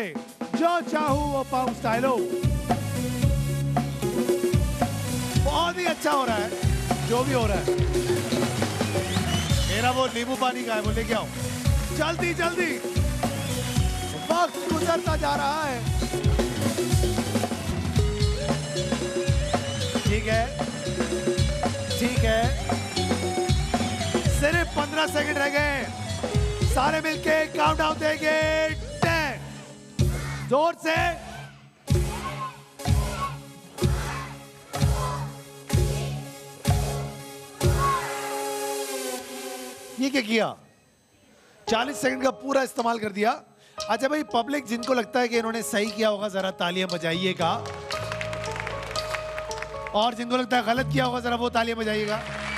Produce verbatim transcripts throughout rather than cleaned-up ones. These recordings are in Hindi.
जो चाहूं वो पाऊं स्टाइलो। बहुत ही अच्छा हो रहा है जो भी हो रहा है। मेरा वो नींबू पानी का है, वो लेके आओ जल्दी जल्दी, वक्त गुजरता जा रहा है। ठीक है ठीक है, सिर्फ पंद्रह सेकंड रह गए, सारे मिलके काउंटडाउन देंगे। टेन, जोर से। ये क्या किया? चालीस सेकंड का पूरा इस्तेमाल कर दिया। अच्छा भाई, पब्लिक जिनको लगता है कि इन्होंने सही किया होगा जरा तालियां बजाइएगा, और जिनको लगता है गलत किया होगा जरा वो तालियां बजाइएगा।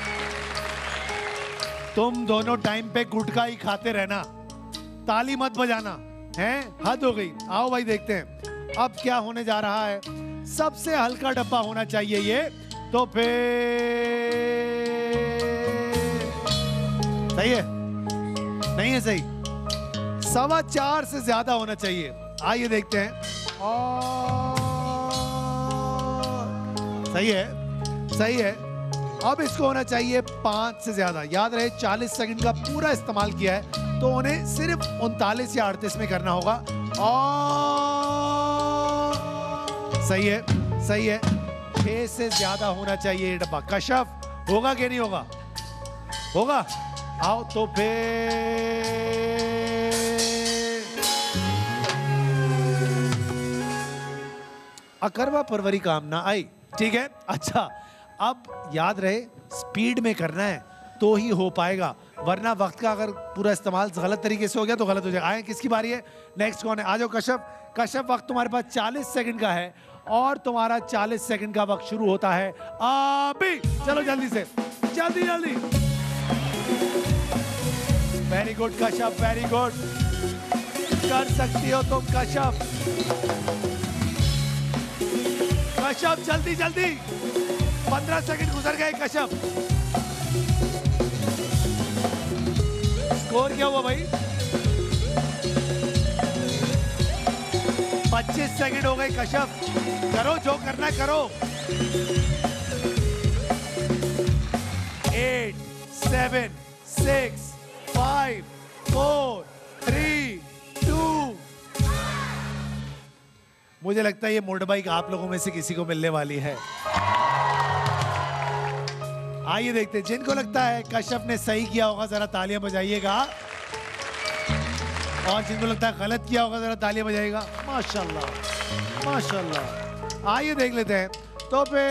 तुम दोनों टाइम पे गुटखा ही खाते रहना, ताली मत बजाना, हैं? हद हो गई। आओ भाई देखते हैं अब क्या होने जा रहा है। सबसे हल्का डब्बा होना चाहिए ये, तो फिर सही है? नहीं है सही? सवा चार से ज्यादा होना चाहिए। आइए देखते हैं। और सही है सही है। अब इसको होना चाहिए पांच से ज्यादा। याद रहे चालीस सेकंड का पूरा इस्तेमाल किया है, तो उन्हें सिर्फ उनतालीस या अड़तीस में करना होगा। और सही है सही है। छह से ज्यादा होना चाहिए ये डब्बा। कशफ होगा कि नहीं होगा? होगा। आओ तो फिर अकरवा परवरी कामना आई। ठीक है। अच्छा, अब याद रहे स्पीड में करना है तो ही हो पाएगा, वरना वक्त का अगर पूरा इस्तेमाल गलत तरीके से हो गया तो गलत हो जाएगा। आए, किसकी बारी है? नेक्स्ट कौन है? आ जाओ कश्यप। कश्यप, वक्त तुम्हारे पास चालीस सेकंड का है और तुम्हारा चालीस सेकंड का वक्त शुरू होता है अभी। चलो जल्दी से, जल्दी जल्दी। Very good Kashyap, very good, कर सकती हो तुम कश्यप। कश्यप जल्दी जल्दी, पंद्रह सेकंड गुजर गए कश्यप। स्कोर क्या हुआ भाई? पच्चीस सेकंड हो गए कश्यप। करो जो करना है करो। Eight, seven, six, five, four, three, two. मुझे लगता है ये मोटर बाइक आप लोगों में से किसी को मिलने वाली है। आइए देखते हैं, जिनको लगता है कश्यप ने सही किया होगा जरा तालियां बजाइएगा, और जिनको लगता है गलत किया होगा जरा तालियां बजाइएगा। माशाल्लाह माशाल्लाह। आइए देख लेते हैं। तो फिर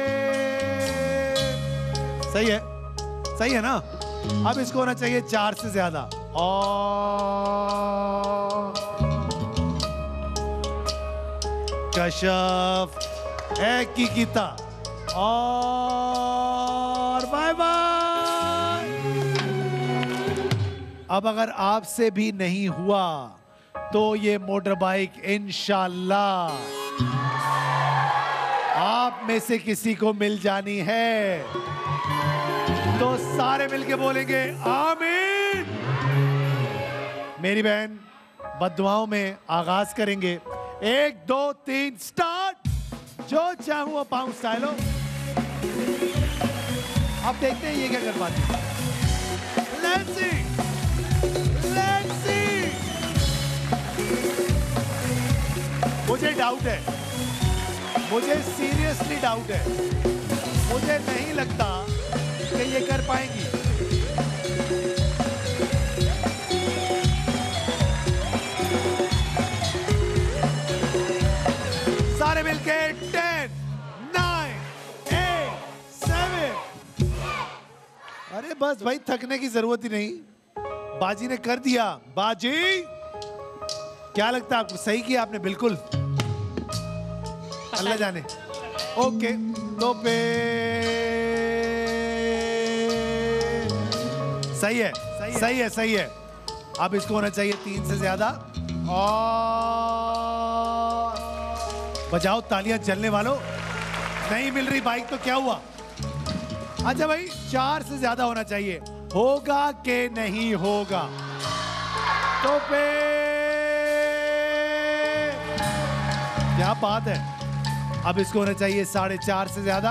सही है सही है ना? अब इसको होना चाहिए चार से ज्यादा। और कश्यप एक की कीता, और बाय बाय। अब अगर आपसे भी नहीं हुआ तो ये मोटर बाइक इंशाल्लाह आप में से किसी को मिल जानी है। तो सारे मिलके बोलेंगे आमीन। मेरी बहन बद्दुआओं में आगाज करेंगे। एक दो तीन स्टार्ट। जो चाहूं वो पाऊं स्टाइलो। अब देखते हैं ये क्या कर पाती है। Let's see, let's see। मुझे डाउट है, मुझे सीरियसली डाउट है। मुझे नहीं लगता कि ये कर पाएंगी। सारे मिलके टेन, नाइन, एट, सेवन। अरे बस भाई, थकने की जरूरत ही नहीं, बाजी ने कर दिया। बाजी, क्या लगता है आपको? सही किया आपने बिल्कुल। अल्लाह जाने। ओके, तो पे सही है सही है सही है। अब इसको होना चाहिए तीन से ज्यादा। और बजाओ तालियां चलने वालों। नहीं मिल रही बाइक तो क्या हुआ? अच्छा भाई, चार से ज्यादा होना चाहिए। होगा कि नहीं होगा? तो फिर क्या बात है। अब इसको होना चाहिए साढ़े चार से ज्यादा।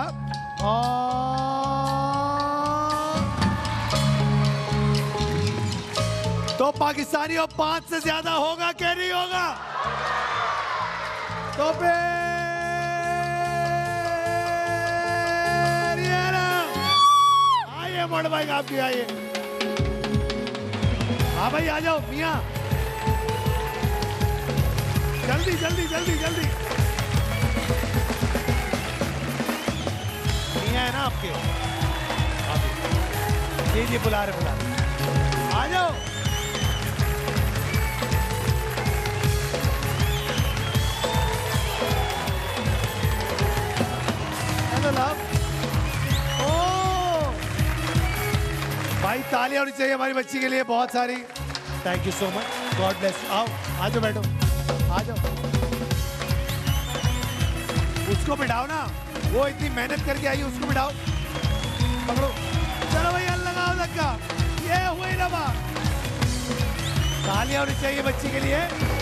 और तो पाकिस्तानियों पांच से ज्यादा होगा क्या नहीं होगा? तो फिर ये ना, आइए मोड़ भाई, आप भी आइए। हाँ भाई आ जाओ मियाँ, जल्दी जल्दी जल्दी जल्दी। मियाँ है ना आपके? जी जी बुला रहे बुला रहे, आ जाओ। Hello love. ओ भाई तालियां होनी चाहिए हमारी बच्ची के लिए बहुत सारी। Thank you so much, god bless you. आओ आ जाओ, बैठो आ जाओ। उसको बिठाओ ना, वो इतनी मेहनत करके आई, उसको बिठाओ, पकड़ो। चलो भैया लगाओ धक्का, ये हुई ना बात। तालियां होनी चाहिए बच्ची के लिए।